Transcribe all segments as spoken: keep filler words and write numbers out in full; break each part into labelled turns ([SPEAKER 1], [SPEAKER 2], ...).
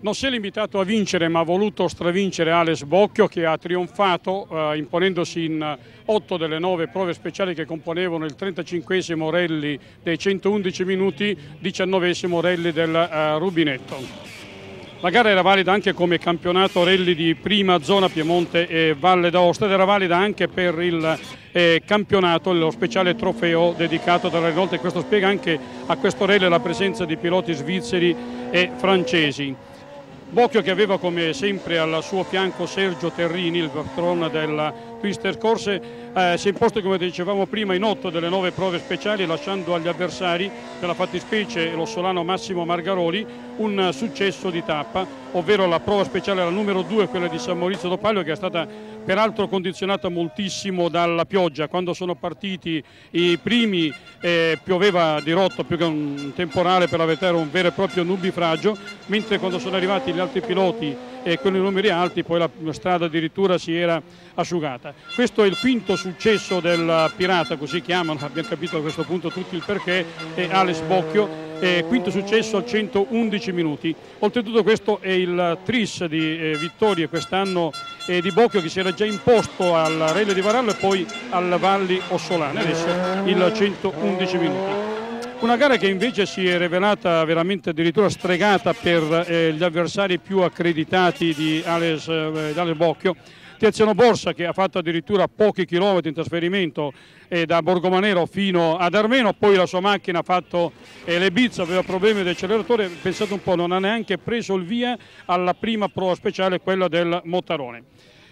[SPEAKER 1] Non si è limitato a vincere, ma ha voluto stravincere Alex Bocchio, che ha trionfato eh, imponendosi in otto delle nove prove speciali che componevano il trentacinquesimo rally dei centoundici minuti, diciannovesimo rally del eh, rubinetto. La gara era valida anche come campionato rally di prima zona Piemonte e Valle d'Aosta ed era valida anche per il eh, campionato, lo speciale trofeo dedicato dalla Renault, e questo spiega anche a questo rally la presenza di piloti svizzeri e francesi. Bocchio, che aveva come sempre al suo fianco Sergio Terrini, il patron del Twister Corse, eh, si è imposto, come dicevamo prima, in otto delle nove prove speciali, lasciando agli avversari, nella fattispecie l'ossolano Massimo Margaroli, un successo di tappa, ovvero la prova speciale, la numero due, quella di San Maurizio d'Opaglio, che è stata peraltro condizionata moltissimo dalla pioggia. Quando sono partiti i primi eh, pioveva di rotto, più che un temporale, per la verità era un vero e proprio nubifragio, mentre quando sono arrivati gli altri piloti e con i numeri alti poi la strada addirittura si era asciugata. Questo è il quinto successo del Pirata, così chiamano, abbiamo capito a questo punto tutti il perché, è Alex Bocchio. Eh, quinto successo a centoundici minuti. Oltretutto questo è il tris di eh, vittorie quest'anno eh, di Bocchio, che si era già imposto al Rally di Varallo e poi al Valli Ossolane, adesso il centoundici minuti. Una gara che invece si è rivelata veramente addirittura stregata per eh, gli avversari più accreditati di Alex, eh, Alex Bocchio. Tiziano Borsa, che ha fatto addirittura pochi chilometri in trasferimento eh, da Borgomanero fino ad Armeno, poi la sua macchina ha fatto eh, le bizze, aveva problemi di acceleratore, pensate un po', non ha neanche preso il via alla prima prova speciale, quella del Mottarone.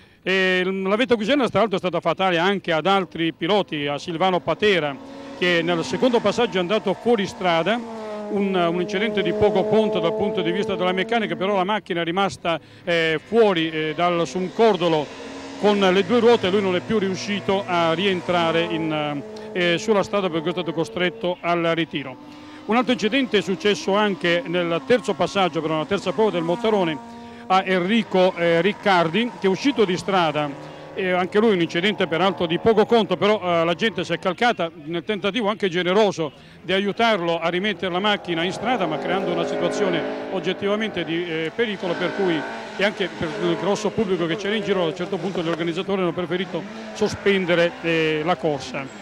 [SPEAKER 1] E la vetta guisiana tra l'altro è stata fatale anche ad altri piloti, a Silvano Patera, che nel secondo passaggio è andato fuori strada. Un, un incidente di poco conto dal punto di vista della meccanica, però la macchina è rimasta eh, fuori eh, dal, su un cordolo con le due ruote e lui non è più riuscito a rientrare in, eh, sulla strada, perché è stato costretto al ritiro. Un altro incidente è successo anche nel terzo passaggio, però nella terza prova del Mottarone, a Enrico eh, Riccardi, che è uscito di strada. E anche lui un incidente peraltro di poco conto, però eh, la gente si è calcata nel tentativo anche generoso di aiutarlo a rimettere la macchina in strada, ma creando una situazione oggettivamente di eh, pericolo, per cui e anche per il grosso pubblico che c'era in giro, a un certo punto gli organizzatori hanno preferito sospendere eh, la corsa.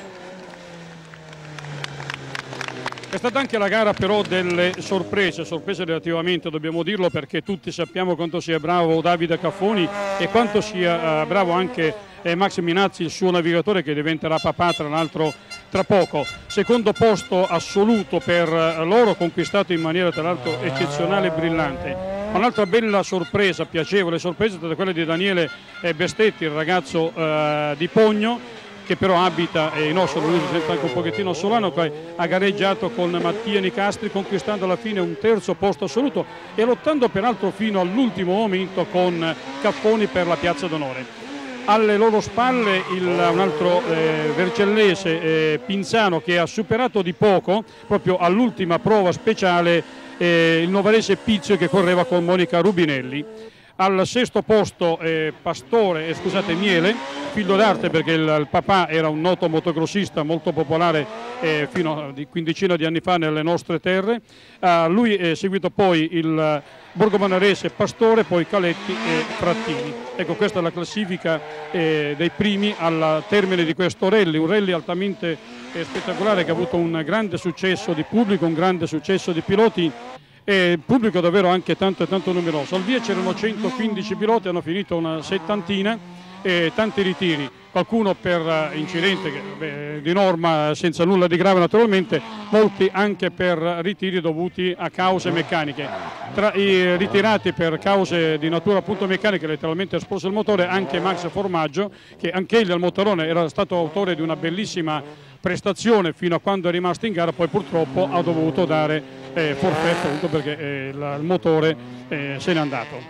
[SPEAKER 1] È stata anche la gara però delle sorprese, sorprese relativamente, dobbiamo dirlo, perché tutti sappiamo quanto sia bravo Davide Caffoni e quanto sia uh, bravo anche eh, Max Minazzi, il suo navigatore, che diventerà papà tra l'altro tra poco. Secondo posto assoluto per uh, loro, conquistato in maniera tra l'altro eccezionale e brillante. Un'altra bella sorpresa, piacevole sorpresa, è stata quella di Daniele eh, Bestetti, il ragazzo uh, di Pogno, che però abita eh, in Ossola, lui si sente anche un pochettino ossolano, che ha gareggiato con Mattia Nicastri, conquistando alla fine un terzo posto assoluto e lottando peraltro fino all'ultimo momento con Caffoni per la piazza d'onore. Alle loro spalle il, un altro eh, vercellese, eh, Pinzano, che ha superato di poco, proprio all'ultima prova speciale, eh, il novarese Pizio, che correva con Monica Rubinelli. Al sesto posto eh, Pastore, eh, scusate, Miele, figlio d'arte, perché il, il papà era un noto motocrossista molto popolare eh, fino a di quindicina di anni fa nelle nostre terre. Uh, lui è seguito poi il borgomanarese Pastore, poi Caletti e Frattini. Ecco, questa è la classifica eh, dei primi al termine di questo rally, un rally altamente eh, spettacolare, che ha avuto un grande successo di pubblico, un grande successo di piloti, e il pubblico davvero anche tanto e tanto numeroso. Al via c'erano centoquindici piloti, hanno finito una settantina, e tanti ritiri, qualcuno per incidente che, beh, di norma senza nulla di grave naturalmente, molti anche per ritiri dovuti a cause meccaniche. Tra i ritirati per cause di natura appunto meccanica, letteralmente esploso il motore, anche Max Formaggio, che anche egli al Mottarone era stato autore di una bellissima prestazione fino a quando è rimasto in gara, poi purtroppo ha dovuto dare eh, forfait appunto perché eh, il, il motore eh, se n'è andato.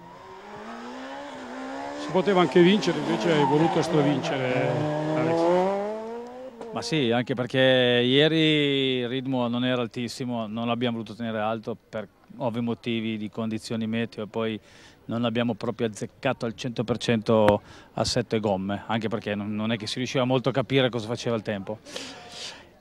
[SPEAKER 1] Si poteva anche vincere, invece hai voluto stravincere, Alex.
[SPEAKER 2] Ma sì, anche perché ieri il ritmo non era altissimo, non l'abbiamo voluto tenere alto per ovvi motivi di condizioni meteo, e poi non abbiamo proprio azzeccato al cento per cento a sette gomme, anche perché non è che si riusciva molto a capire cosa faceva il tempo.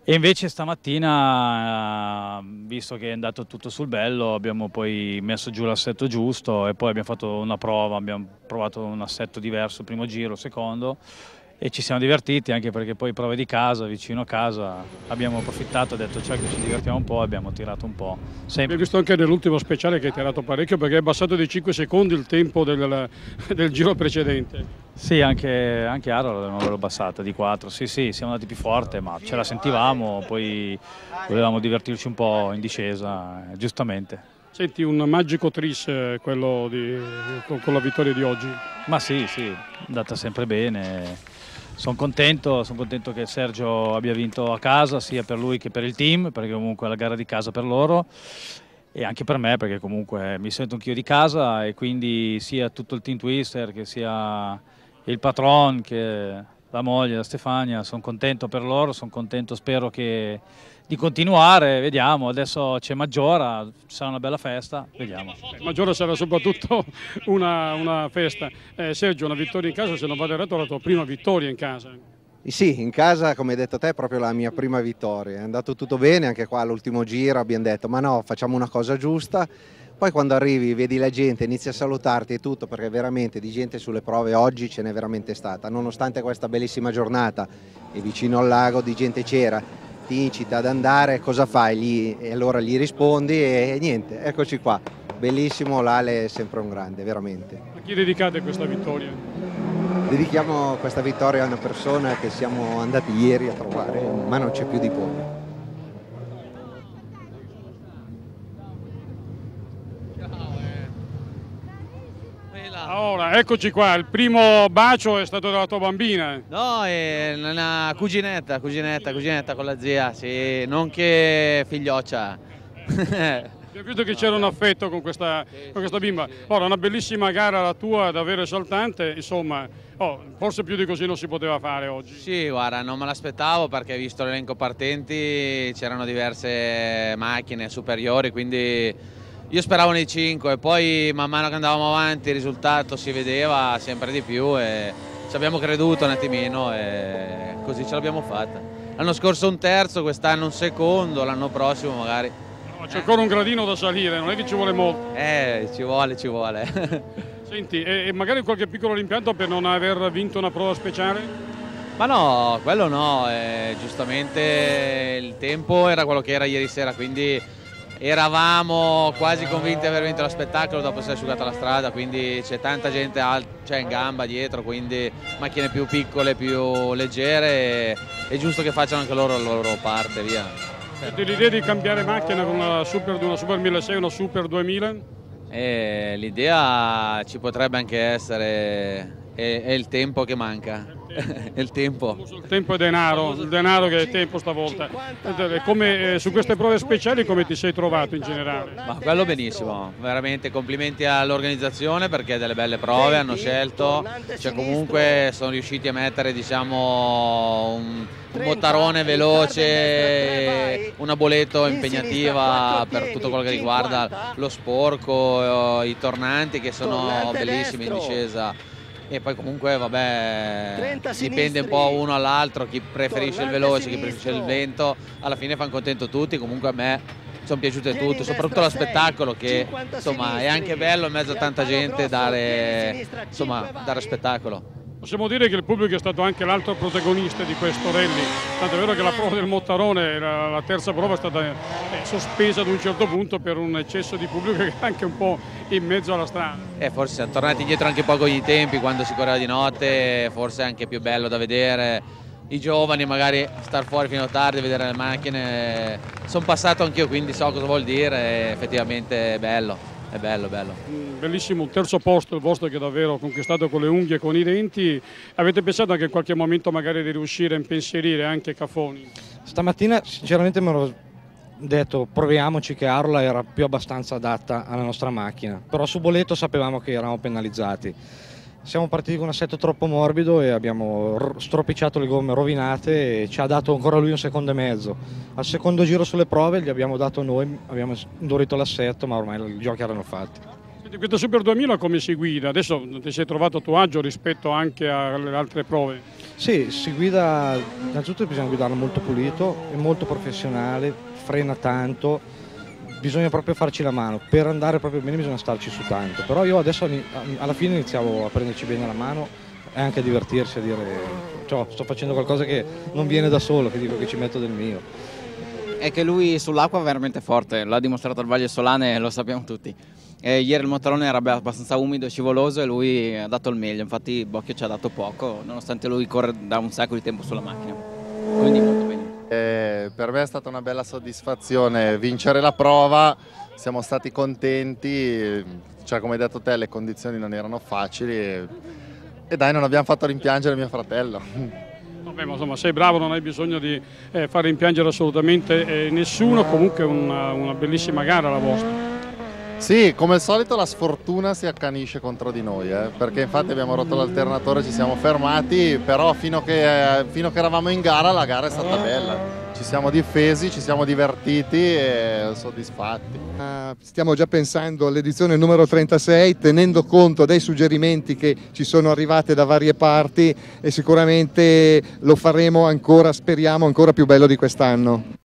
[SPEAKER 2] E invece stamattina, visto che è andato tutto sul bello, abbiamo poi messo giù l'assetto giusto e poi abbiamo fatto una prova, abbiamo provato un assetto diverso, primo giro, secondo, e ci siamo divertiti anche perché poi prove di casa, vicino a casa, abbiamo approfittato, ho detto cioè che ci divertiamo un po' e abbiamo tirato un po'. Sempre.
[SPEAKER 1] Abbiamo visto anche nell'ultimo speciale che hai tirato parecchio perché è abbassato di cinque secondi il tempo del, del giro precedente.
[SPEAKER 2] Sì, anche, anche Aro l'avevo abbassata di quattro, sì sì, siamo andati più forte ma ce la sentivamo, poi volevamo divertirci un po' in discesa, eh, giustamente.
[SPEAKER 1] Senti, un magico tris quello di, con, con la vittoria di oggi?
[SPEAKER 2] Ma sì, sì, è andata sempre bene. Sono contento, sono contento che Sergio abbia vinto a casa, sia per lui che per il team, perché comunque è la gara di casa per loro e anche per me, perché comunque mi sento anch'io di casa e quindi sia tutto il team Twister, che sia il patron, che la moglie, la Stefania, sono contento per loro, sono contento, spero che di continuare, vediamo, adesso c'è Maggiora, sarà una bella festa, vediamo.
[SPEAKER 1] Maggiora sarà soprattutto una, una festa. Eh, Sergio, una vittoria in casa, se non vado errato, è la tua prima vittoria in casa.
[SPEAKER 3] Sì, in casa, come hai detto te, è proprio la mia prima vittoria. È andato tutto bene, anche qua all'ultimo giro abbiamo detto ma no, facciamo una cosa giusta. Poi quando arrivi, vedi la gente, inizi a salutarti e tutto, perché veramente di gente sulle prove oggi ce n'è veramente stata. Nonostante questa bellissima giornata e vicino al lago di gente c'era, ti incita ad andare, cosa fai? Gli, e allora gli rispondi e, e niente, eccoci qua. Bellissimo, l'Ale è sempre un grande, veramente.
[SPEAKER 1] A chi dedicate questa vittoria?
[SPEAKER 3] Dedichiamo questa vittoria a una persona che siamo andati ieri a trovare, ma non c'è più di poco.
[SPEAKER 1] Allora, eccoci qua, il primo bacio è stato della tua bambina.
[SPEAKER 4] No, è una cuginetta, cuginetta, cuginetta con la zia, sì, nonché figlioccia.
[SPEAKER 1] Ho capito che c'era un affetto con questa, con questa bimba. Ora, una bellissima gara la tua, davvero esaltante, insomma, oh, forse più di così non si poteva fare oggi.
[SPEAKER 4] Sì, guarda, non me l'aspettavo perché visto l'elenco partenti c'erano diverse macchine superiori, quindi io speravo nei cinque e poi man mano che andavamo avanti il risultato si vedeva sempre di più e ci abbiamo creduto un attimino e così ce l'abbiamo fatta. L'anno scorso un terzo, quest'anno un secondo, l'anno prossimo magari.
[SPEAKER 1] No, c'è ancora un gradino da salire, non è che ci vuole molto.
[SPEAKER 4] Eh, ci vuole, ci vuole.
[SPEAKER 1] Senti, e, e magari qualche piccolo rimpianto per non aver vinto una prova speciale?
[SPEAKER 4] Ma no, quello no, eh, giustamente il tempo era quello che era ieri sera, quindi eravamo quasi convinti di aver vinto lo spettacolo dopo essere asciugata la strada, quindi c'è tanta gente cioè in gamba dietro, quindi macchine più piccole, più leggere, e è giusto che facciano anche loro la loro parte, via.
[SPEAKER 1] Avete l'idea di cambiare macchina con una Super, una Super milleseicento e una Super duemila?
[SPEAKER 4] Eh, l'idea ci potrebbe anche essere, è, è il tempo che manca. È il tempo.
[SPEAKER 1] Il tempo è denaro, il denaro che è tempo stavolta. Come, eh, su queste prove speciali come ti sei trovato in generale?
[SPEAKER 4] Ma quello benissimo, veramente complimenti all'organizzazione perché delle belle prove hanno scelto, cioè comunque sono riusciti a mettere diciamo un, un mottarone veloce, una boletto impegnativa per tutto quello che riguarda lo sporco, i tornanti che sono bellissimi in discesa. E poi comunque vabbè dipende un po' uno all'altro, chi preferisce il veloce, chi preferisce il vento, alla fine fanno contento tutti, comunque a me sono piaciute tutte, soprattutto lo spettacolo che insomma è anche bello in mezzo a tanta gente dare, insomma, dare spettacolo.
[SPEAKER 1] Possiamo dire che il pubblico è stato anche l'altro protagonista di questo rally, tanto è vero che la prova del Mottarone, la, la terza prova, è stata eh, sospesa ad un certo punto per un eccesso di pubblico che è anche un po' in mezzo alla strada.
[SPEAKER 4] Eh, forse siamo tornati indietro anche un po' con i tempi, quando si correva di notte, forse è anche più bello da vedere. I giovani magari star fuori fino a tardi, vedere le macchine, sono passato anch'io quindi so cosa vuol dire e effettivamente è bello. È bello, bello.
[SPEAKER 1] Bellissimo, un terzo posto il vostro che davvero conquistato con le unghie e con i denti. Avete pensato anche in qualche momento magari di riuscire a impensierire anche Cafoni?
[SPEAKER 5] Stamattina sinceramente mi ero detto proviamoci che Arola era più abbastanza adatta alla nostra macchina, però su Boleto sapevamo che eravamo penalizzati. Siamo partiti con un assetto troppo morbido e abbiamo stropicciato le gomme rovinate e ci ha dato ancora lui un secondo e mezzo. Al secondo giro sulle prove gli abbiamo dato noi, abbiamo indurito l'assetto, ma ormai i giochi erano fatti.
[SPEAKER 1] Questa Super duemila come si guida? Adesso ti sei trovato a tuo agio rispetto anche alle altre prove?
[SPEAKER 5] Sì, si guida, innanzitutto bisogna guidarlo molto pulito, è molto professionale, frena tanto, bisogna proprio farci la mano, per andare proprio bene bisogna starci su tanto, però io adesso alla fine iniziavo a prenderci bene la mano e anche a divertirsi, a dire cioè, sto facendo qualcosa che non viene da solo, che dico che ci metto del mio.
[SPEAKER 6] È che lui sull'acqua è veramente forte, l'ha dimostrato al Valle Solane, lo sappiamo tutti. E ieri il motorone era abbastanza umido e scivoloso e lui ha dato il meglio, infatti Bocchio ci ha dato poco, nonostante lui corre da un sacco di tempo sulla macchina, quindi molto bene.
[SPEAKER 7] Eh, per me è stata una bella soddisfazione vincere la prova, siamo stati contenti, cioè, come hai detto te le condizioni non erano facili e, e dai, non abbiamo fatto rimpiangere mio fratello.
[SPEAKER 1] Vabbè, ma insomma sei bravo, non hai bisogno di eh, far rimpiangere assolutamente eh, nessuno, comunque una, una bellissima gara la vostra.
[SPEAKER 7] Sì, come al solito la sfortuna si accanisce contro di noi, eh, perché infatti abbiamo rotto l'alternatore, ci siamo fermati, però fino che, eh, fino che eravamo in gara la gara è stata bella. Ci siamo difesi, ci siamo divertiti e soddisfatti.
[SPEAKER 8] Uh, stiamo già pensando all'edizione numero trentasei, tenendo conto dei suggerimenti che ci sono arrivati da varie parti, e sicuramente lo faremo ancora, speriamo, ancora più bello di quest'anno.